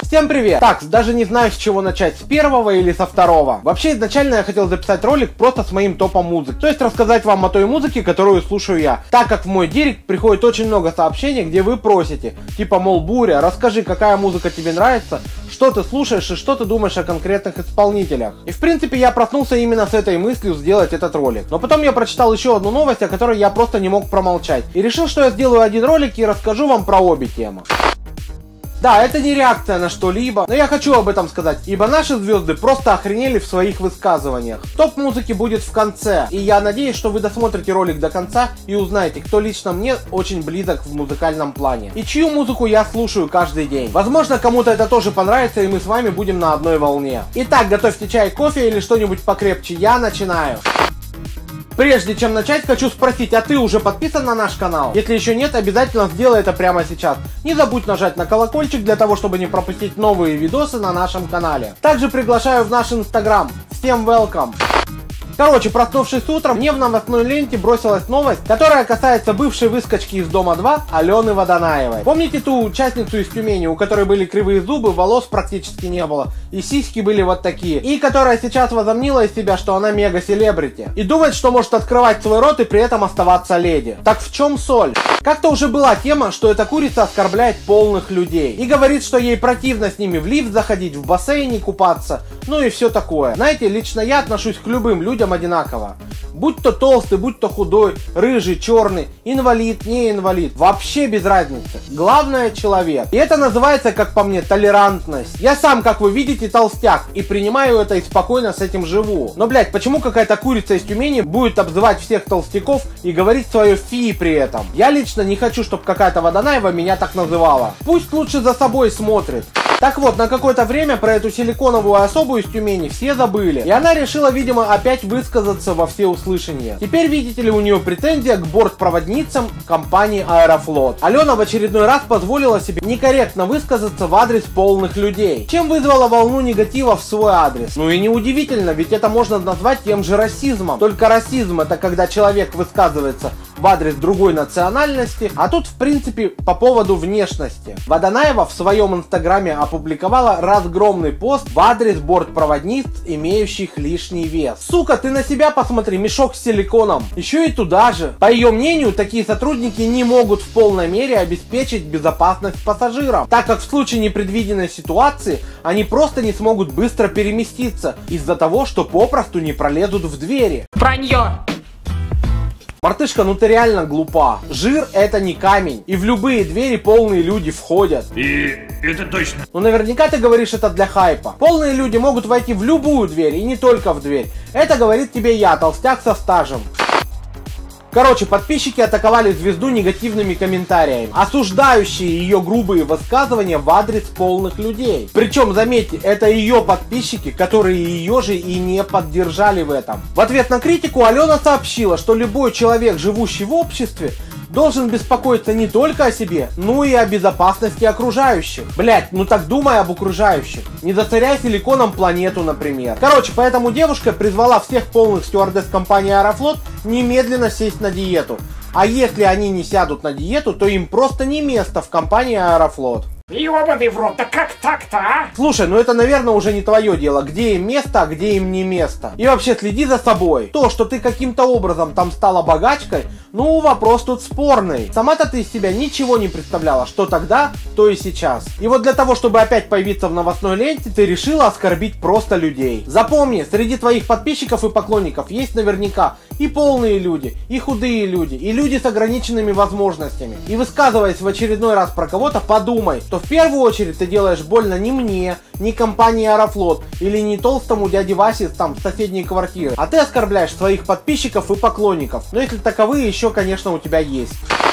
Всем привет! Так, даже не знаю, с чего начать, с первого или со второго. Вообще, изначально я хотел записать ролик просто с моим топом музыки. То есть рассказать вам о той музыке, которую слушаю я. Так как в мой директ приходит очень много сообщений, где вы просите, типа, мол, Буря, расскажи, какая музыка тебе нравится, что ты слушаешь и что ты думаешь о конкретных исполнителях. И в принципе я проснулся именно с этой мыслью сделать этот ролик. Но потом я прочитал еще одну новость, о которой я просто не мог промолчать. И решил, что я сделаю один ролик и расскажу вам про обе темы. Да, это не реакция на что-либо, но я хочу об этом сказать, ибо наши звезды просто охренели в своих высказываниях. Топ музыки будет в конце, и я надеюсь, что вы досмотрите ролик до конца и узнаете, кто лично мне очень близок в музыкальном плане, и чью музыку я слушаю каждый день. Возможно, кому-то это тоже понравится, и мы с вами будем на одной волне. Итак, готовьте чай, кофе или что-нибудь покрепче, я начинаю. Прежде чем начать, хочу спросить, а ты уже подписан на наш канал? Если еще нет, обязательно сделай это прямо сейчас. Не забудь нажать на колокольчик для того, чтобы не пропустить новые видосы на нашем канале. Также приглашаю в наш инстаграм. Всем welcome! Короче, проснувшись утром, мне в новостной ленте бросилась новость, которая касается бывшей выскочки из Дома 2 Алены Водонаевой. Помните ту участницу из Тюмени, у которой были кривые зубы, волос практически не было, и сиськи были вот такие, и которая сейчас возомнила из себя, что она мега-селебрити, и думает, что может открывать свой рот и при этом оставаться леди. Так в чем соль? Как-то уже была тема, что эта курица оскорбляет полных людей, и говорит, что ей противно с ними в лифт заходить, в бассейне купаться, ну и все такое. Знаете, лично я отношусь к любым людям одинаково. Будь то толстый, будь то худой, рыжий, черный, инвалид, не инвалид. Вообще без разницы. Главное человек. И это называется, как по мне, толерантность. Я сам, как вы видите, толстяк. И принимаю это и спокойно с этим живу. Но, блядь, почему какая-то курица из Тюмени будет обзывать всех толстяков и говорить свое фи при этом? Я лично не хочу, чтобы какая-то Водонаева меня так называла. Пусть лучше за собой смотрит. Так вот, на какое-то время про эту силиконовую особу из Тюмени все забыли. И она решила, видимо, опять высказаться во всеуслышание. Теперь, видите ли, у нее претензия к бортпроводницам компании Аэрофлот. Алена в очередной раз позволила себе некорректно высказаться в адрес полных людей, чем вызвала волну негатива в свой адрес. Ну и неудивительно, ведь это можно назвать тем же расизмом. Только расизм — это когда человек высказывается в адрес другой национальности, а тут, в принципе, по поводу внешности. Водонаева в своем инстаграме опубликовала разгромный пост в адрес бортпроводниц, имеющих лишний вес. Сука, ты на себя посмотри, мешок с силиконом. Еще и туда же. По ее мнению, такие сотрудники не могут в полной мере обеспечить безопасность пассажирам, так как в случае непредвиденной ситуации они просто не смогут быстро переместиться из-за того, что попросту не пролезут в двери. Вранье! Мартышка, ну ты реально глупа. Жир — это не камень. И в любые двери полные люди входят. И это точно. Ну наверняка ты говоришь это для хайпа. Полные люди могут войти в любую дверь, и не только в дверь. Это говорит тебе я, толстяк со стажем. Короче, подписчики атаковали звезду негативными комментариями, осуждающие ее грубые высказывания в адрес полных людей. Причем, заметьте, это ее подписчики, которые ее же и не поддержали в этом. В ответ на критику Алена сообщила, что любой человек, живущий в обществе, должен беспокоиться не только о себе, но и о безопасности окружающих. Блять, ну так думай об окружающих. Не засоряй силиконом планету, например. Короче, поэтому девушка призвала всех полных стюардесс компании Аэрофлот немедленно сесть на диету. А если они не сядут на диету, то им просто не место в компании Аэрофлот. Ёбаный в рот, да как так-то, а? Слушай, ну это, наверное, уже не твое дело, где им место, а где им не место. И вообще следи за собой. То, что ты каким-то образом там стала богачкой, ну вопрос тут спорный. Сама-то ты из себя ничего не представляла, что тогда, то и сейчас. И вот для того, чтобы опять появиться в новостной ленте, ты решила оскорбить просто людей. Запомни, среди твоих подписчиков и поклонников есть наверняка и полные люди, и худые люди, и люди с ограниченными возможностями. И высказываясь в очередной раз про кого-то, подумай, что в первую очередь ты делаешь больно не мне, не компании Аэрофлот или не толстому дяде Васе там с соседней квартиры, а ты оскорбляешь своих подписчиков и поклонников, но если таковые еще, конечно, у тебя есть.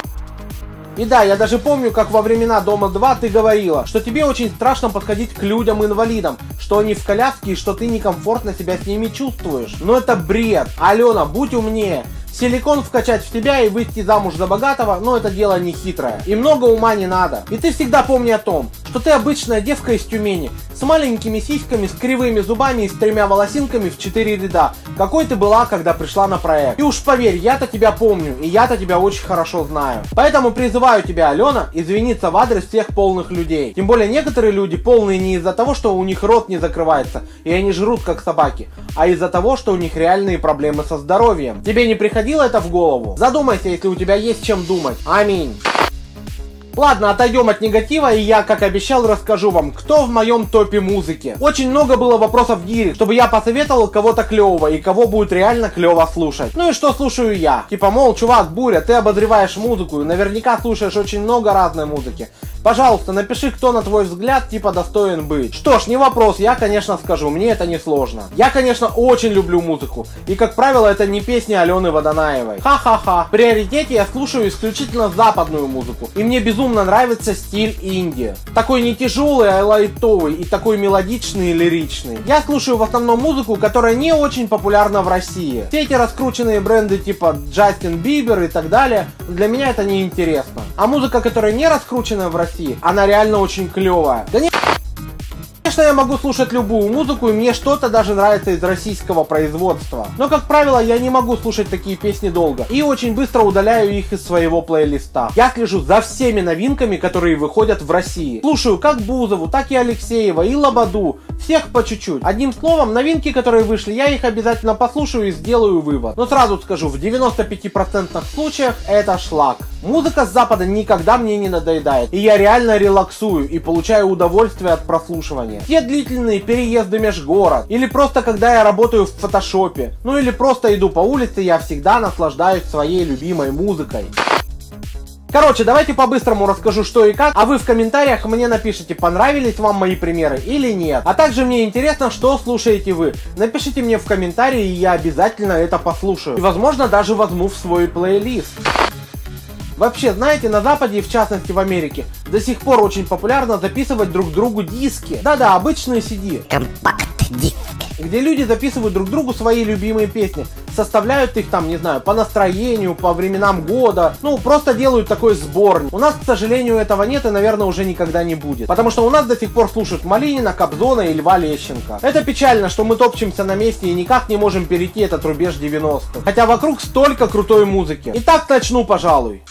И да, я даже помню, как во времена Дома 2 ты говорила, что тебе очень страшно подходить к людям-инвалидам, что они в коляске и что ты некомфортно себя с ними чувствуешь. Но это бред. Алена, будь умнее. Силикон вкачать в тебя и выйти замуж за богатого, но это дело не хитрое. И много ума не надо. И ты всегда помни о том, что ты обычная девка из Тюмени, с маленькими сиськами, с кривыми зубами и с 3 волосинками в 4 ряда, какой ты была, когда пришла на проект. И уж поверь, я-то тебя помню, и я-то тебя очень хорошо знаю. Поэтому призываю тебя, Алена, извиниться в адрес всех полных людей. Тем более некоторые люди полные не из-за того, что у них рот не закрывается, и они жрут как собаки, а из-за того, что у них реальные проблемы со здоровьем. Тебе не приходило это в голову? Задумайся, если у тебя есть чем думать. Аминь. Ладно, отойдем от негатива, и я, как обещал, расскажу вам, кто в моем топе музыки. Очень много было вопросов в директ, чтобы я посоветовал кого-то клевого и кого будет реально клево слушать. Ну и что слушаю я? Типа, мол, чувак, Буря, ты обозреваешь музыку и наверняка слушаешь очень много разной музыки. Пожалуйста, напиши, кто на твой взгляд типа достоин быть. Что ж, не вопрос, я, конечно, скажу, мне это не сложно. Я, конечно, очень люблю музыку, и, как правило, это не песни Алены Водонаевой. Ха-ха-ха. В приоритете я слушаю исключительно западную музыку, и мне безумно нравится стиль инди. Такой не тяжелый, а лайтовый, и такой мелодичный и лиричный. Я слушаю в основном музыку, которая не очень популярна в России. Все эти раскрученные бренды типа Джастин Бибер и так далее, для меня это не интересно. А музыка, которая не раскручена в России, она реально очень клевая. Да нет, конечно, я могу слушать любую музыку, и мне что-то даже нравится из российского производства. Но, как правило, я не могу слушать такие песни долго, и очень быстро удаляю их из своего плейлиста. Я слежу за всеми новинками, которые выходят в России. Слушаю как Бузову, так и Алексеева, и Лободу. Всех по чуть-чуть. Одним словом, новинки, которые вышли, я их обязательно послушаю и сделаю вывод. Но сразу скажу, в 95% случаях это шлак. Музыка с Запада никогда мне не надоедает, и я реально релаксую и получаю удовольствие от прослушивания. Те длительные переезды межгород, или просто когда я работаю в фотошопе, ну или просто иду по улице, я всегда наслаждаюсь своей любимой музыкой. Короче, давайте по-быстрому расскажу, что и как, а вы в комментариях мне напишите, понравились вам мои примеры или нет. А также мне интересно, что слушаете вы. Напишите мне в комментарии, и я обязательно это послушаю. И, возможно, даже возьму в свой плейлист. Вообще, знаете, на Западе, и в частности в Америке, до сих пор очень популярно записывать друг другу диски. Да-да, обычные CD. Компакт-диски. Где люди записывают друг другу свои любимые песни. Составляют их там, не знаю, по настроению, по временам года. Ну, просто делают такой сборник. У нас, к сожалению, этого нет и, наверное, уже никогда не будет. Потому что у нас до сих пор слушают Малинина, Кобзона и Льва Лещенко. Это печально, что мы топчемся на месте и никак не можем перейти этот рубеж 90-х. Хотя вокруг столько крутой музыки. Итак, начну, пожалуй.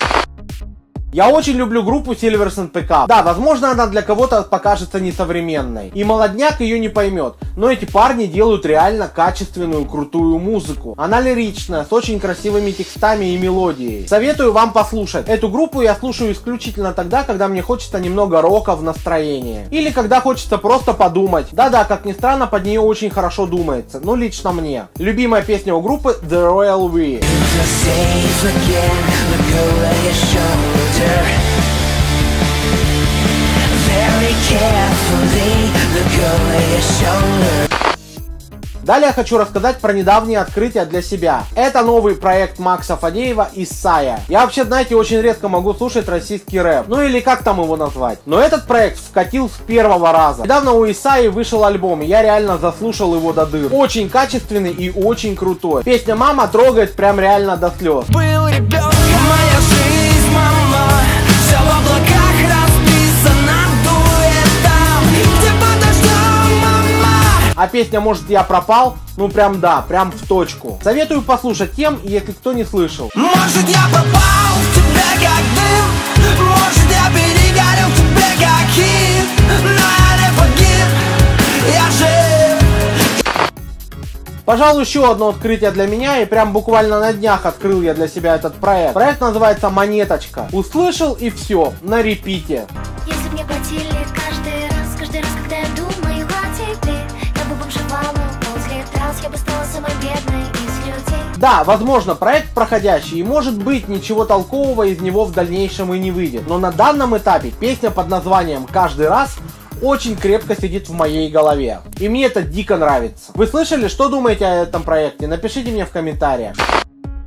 Я очень люблю группу Silvers and Pickup. Да, возможно, она для кого-то покажется несовременной, и молодняк ее не поймет, но эти парни делают реально качественную, крутую музыку. Она лиричная, с очень красивыми текстами и мелодией. Советую вам послушать. Эту группу я слушаю исключительно тогда, когда мне хочется немного рока в настроении. Или когда хочется просто подумать. Да-да, как ни странно, под нее очень хорошо думается. Ну, лично мне. Любимая песня у группы The Royal We. Далее я хочу рассказать про недавнее открытие для себя. Это новый проект Макса Фадеева «Исайя». Я вообще, знаете, очень редко могу слушать российский рэп. Ну или как там его назвать. Но этот проект вкатил с первого раза. Недавно у Исайи вышел альбом, и я реально заслушал его до дыр. Очень качественный и очень крутой. Песня «Мама» трогает прям реально до слез. Был ребенком, моя жизнь, мама, все в облаках расписано, дует там, где подождем, мама. А песня «Может, я пропал»? Ну прям да, прям в точку. Советую послушать тем, если кто не слышал. Может, я пропал в тебе как дым, может, я перегорел в тебе как хит, но я не погиб, я жив. Пожалуй, еще одно открытие для меня, и прям буквально на днях открыл я для себя этот проект. Проект называется «Монеточка». Услышал и все, на репите. Если бы мне платили каждый раз, когда я думаю о тебе, я бы бомжевала возле трасс, я бы стала самой бедной из людей. Да, возможно, проект проходящий, и может быть ничего толкового из него в дальнейшем и не выйдет. Но на данном этапе песня под названием «Каждый раз» очень крепко сидит в моей голове. И мне это дико нравится. Вы слышали, что думаете о этом проекте? Напишите мне в комментариях.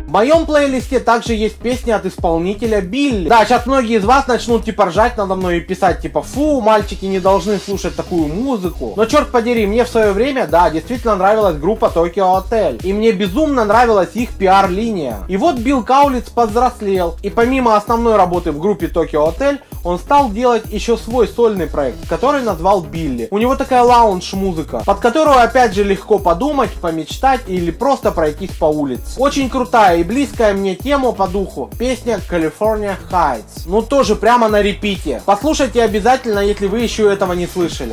В моем плейлисте также есть песни от исполнителя Билли. Да, сейчас многие из вас начнут типа ржать надо мной и писать типа: фу, мальчики не должны слушать такую музыку. Но черт подери, мне в свое время, да, действительно нравилась группа Tokyo Hotel. И мне безумно нравилась их пиар-линия. И вот Билл Каулиц повзрослел. И помимо основной работы в группе Tokyo Hotel, он стал делать еще свой сольный проект, который назвал Билли. У него такая лаунж-музыка, под которую опять же легко подумать, помечтать или просто пройтись по улице. Очень крутая и близкая мне тема по духу песня California Heights. Ну тоже прямо на репите. Послушайте обязательно, если вы еще этого не слышали.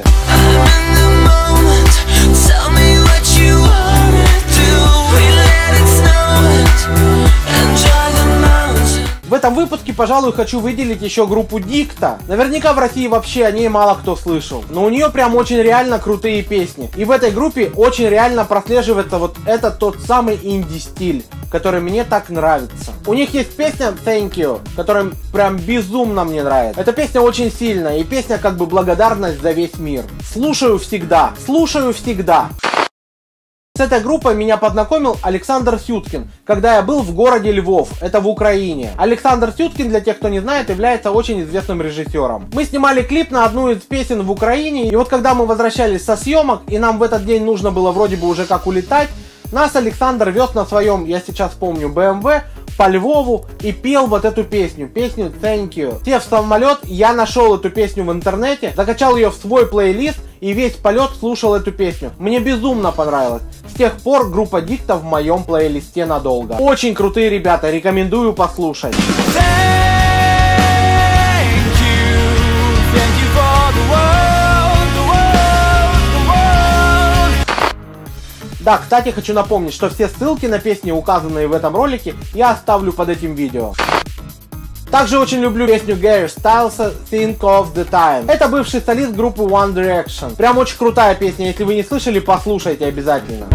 В этом выпуске, пожалуй, хочу выделить еще группу Dicta. Наверняка в России вообще о ней мало кто слышал, но у нее прям очень реально крутые песни. И в этой группе очень реально прослеживается вот этот тот самый инди-стиль, который мне так нравится. У них есть песня Thank You, которая прям безумно мне нравится. Эта песня очень сильная, и песня как бы благодарность за весь мир. Слушаю всегда, слушаю всегда. С этой группой меня познакомил Александр Сюткин, когда я был в городе Львов, это в Украине. Александр Сюткин, для тех, кто не знает, является очень известным режиссером. Мы снимали клип на одну из песен в Украине, и вот когда мы возвращались со съемок, и нам в этот день нужно было вроде бы уже как улетать, нас Александр вез на своем, я сейчас помню, BMW по Львову и пел вот эту песню Thank You. Сев в самолет, я нашел эту песню в интернете, закачал ее в свой плейлист и весь полет слушал эту песню. Мне безумно понравилось. С тех пор группа Dicta в моем плейлисте надолго. Очень крутые ребята, рекомендую послушать. Да, кстати, хочу напомнить, что все ссылки на песни, указанные в этом ролике, я оставлю под этим видео. Также очень люблю песню Гарри Стайлса Think of the Time. Это бывший солист группы One Direction. Прям очень крутая песня, если вы не слышали, послушайте обязательно.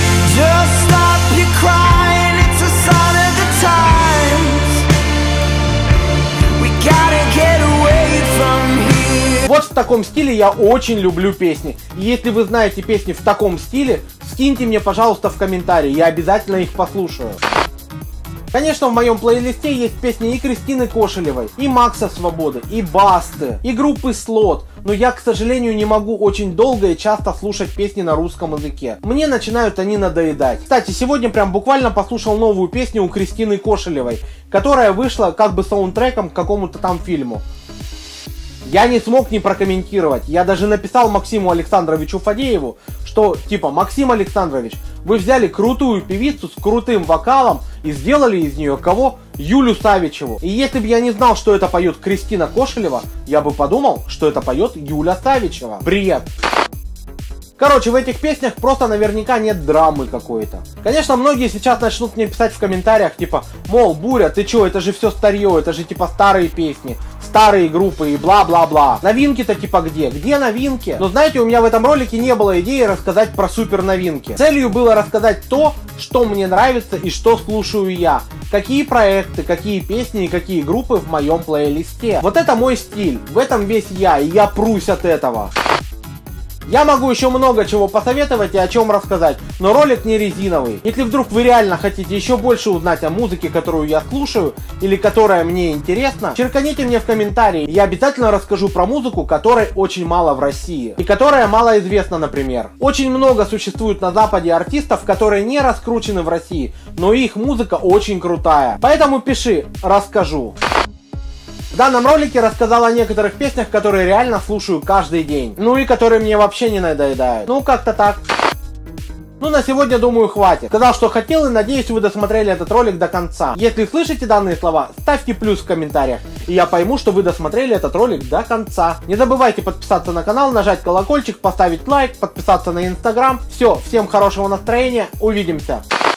Вот в таком стиле я очень люблю песни. И если вы знаете песни в таком стиле, скиньте мне, пожалуйста, в комментарии, я обязательно их послушаю. Конечно, в моем плейлисте есть песни и Кристины Кошелевой, и Макса Свободы, и Басты, и группы Слот. Но я, к сожалению, не могу очень долго и часто слушать песни на русском языке. Мне начинают они надоедать. Кстати, сегодня прям буквально послушал новую песню у Кристины Кошелевой, которая вышла как бы саундтреком к какому-то там фильму. Я не смог не прокомментировать. Я даже написал Максиму Александровичу Фадееву, что типа: Максим Александрович, вы взяли крутую певицу с крутым вокалом и сделали из нее кого? Юлю Савичеву. И если бы я не знал, что это поет Кристина Кошелева, я бы подумал, что это поет Юля Савичева. Бред. Короче, в этих песнях просто наверняка нет драмы какой-то. Конечно, многие сейчас начнут мне писать в комментариях, типа, мол, Буря, ты чё, это же все старье, это же типа старые песни, старые группы и бла-бла-бла. Новинки-то типа где? Где новинки? Но знаете, у меня в этом ролике не было идеи рассказать про супер новинки. Целью было рассказать то, что мне нравится и что слушаю я. Какие проекты, какие песни и какие группы в моем плейлисте. Вот это мой стиль, в этом весь я, и я прусь от этого. Я могу еще много чего посоветовать и о чем рассказать, но ролик не резиновый. Если вдруг вы реально хотите еще больше узнать о музыке, которую я слушаю, или которая мне интересна, черканите мне в комментарии, я обязательно расскажу про музыку, которой очень мало в России, и которая мало известна, например. Очень много существует на Западе артистов, которые не раскручены в России, но их музыка очень крутая. Поэтому пиши, расскажу. В данном ролике рассказал о некоторых песнях, которые реально слушаю каждый день. Ну и которые мне вообще не надоедают. Ну как-то так. Ну на сегодня, думаю, хватит. Сказал, что хотел, и надеюсь, вы досмотрели этот ролик до конца. Если слышите данные слова, ставьте плюс в комментариях, и я пойму, что вы досмотрели этот ролик до конца. Не забывайте подписаться на канал, нажать колокольчик, поставить лайк, подписаться на Инстаграм. Все, всем хорошего настроения, увидимся.